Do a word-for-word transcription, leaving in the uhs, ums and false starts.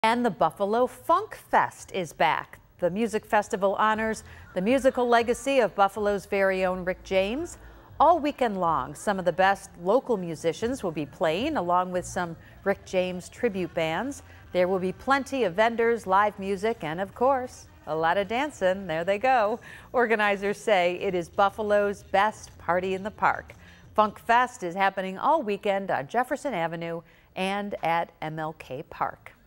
And the Buffalo Funk Fest is back. The music festival honors the musical legacy of Buffalo's very own Rick James. All weekend long, some of the best local musicians will be playing, along with some Rick James tribute bands. There will be plenty of vendors, live music, and of course, a lot of dancing. There they go. Organizers say it is Buffalo's best party in the park. Funk Fest is happening all weekend on Jefferson Avenue and at M L K Park.